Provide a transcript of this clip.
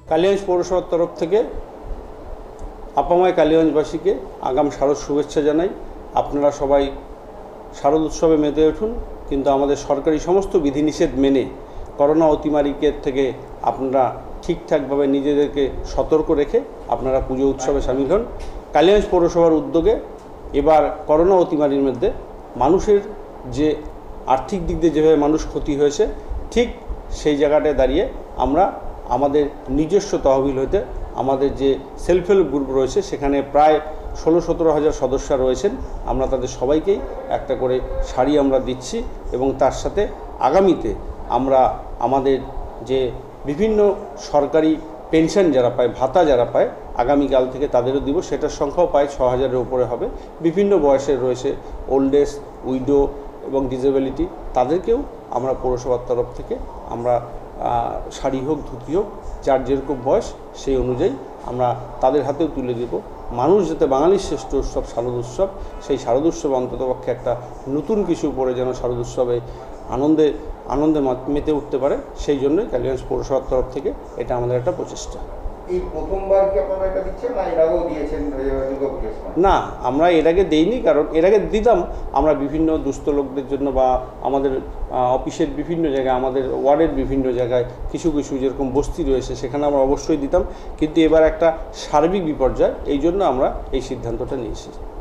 কালিগঞ্জ পৌরসভার তরফ থেকে আপামায় কালিগঞ্জবাসীকে আগাম শারদ শুভেচ্ছা জানাই। আপনারা সবাই শারদ উৎসবে মেতে উঠুন, কিন্তু আমাদের সরকারি সমস্ত বিধিনিষেধ মেনে করোনা অতিমারীকে থেকে আপনারা ঠিকঠাকভাবে নিজেদেরকে সতর্ক রেখে আপনারা পুজো উৎসবে সামিল হন। কালিগঞ্জ পৌরসভার উদ্যোগে এবার করোনা অতিমারীর মধ্যে মানুষের যে আর্থিক দিক দিয়ে যেভাবে মানুষ ক্ষতি হয়েছে, ঠিক সেই জায়গাটায় দাঁড়িয়ে আমরা আমাদের নিজস্ব তহবিল হইতে আমাদের যে সেলফ হেল্প গ্রুপ রয়েছে সেখানে প্রায় 16-17 হাজার সদস্য রয়েছেন। আমরা তাদের সবাইকেই একটা করে শাড়ি আমরা দিচ্ছি এবং তার সাথে আগামীতে আমরা আমাদের যে বিভিন্ন সরকারি পেনশন যারা পায়, ভাতা যারা পায়, আগামীকাল থেকে তাদেরও দিব। সেটার সংখ্যাও প্রায় 6,000-এর উপরে হবে। বিভিন্ন বয়সের রয়েছে, ওল্ড এজ, উইডো এবং ডিসেবিলিটি, তাদেরকেও আমরা পৌরসভার তরফ থেকে আমরা শাড়ি হোক, ধুতি হোক, যার যেরকম বয়স সেই অনুযায়ী আমরা তাদের হাতেও তুলে দেব। মানুষ যাতে বাঙালির শ্রেষ্ঠ উৎসব শারদ উৎসব, সেই শারদ উৎসবে অন্ততপক্ষে একটা নতুন কিছু পরে যেন শারদ উৎসবে আনন্দে মেতে উঠতে পারে, সেই জন্যই কালিগঞ্জ পৌরসভার তরফ থেকে এটা আমাদের একটা প্রচেষ্টা। এই প্রথমবার কি আপনারা এটা দিচ্ছেন না এর আগেও দিয়েছেন দুর্গাপুজোর সময়? না, আমরা এর আগে দেইনি, কারণ এর আগে দিতাম আমরা বিভিন্ন দুস্থ লোকদের জন্য বা আমাদের অফিসের বিভিন্ন জায়গায়, আমাদের ওয়ার্ডের বিভিন্ন জায়গায় কিছু কিছু যেরকম বস্তি রয়েছে সেখানে আমরা অবশ্যই দিতাম, কিন্তু এবার একটা সার্বিক বিপর্যয়, এই জন্য আমরা এই সিদ্ধান্তটা নিয়েছি।